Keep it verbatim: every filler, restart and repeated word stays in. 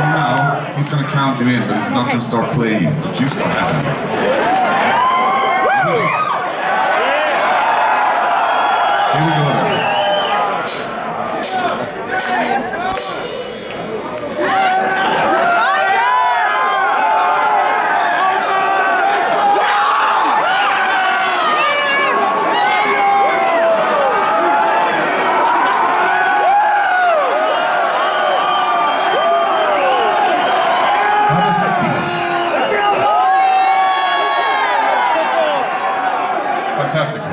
now, he's going to count you in, but he's not going to start playing. But you start happening. Here we go. Fantastic.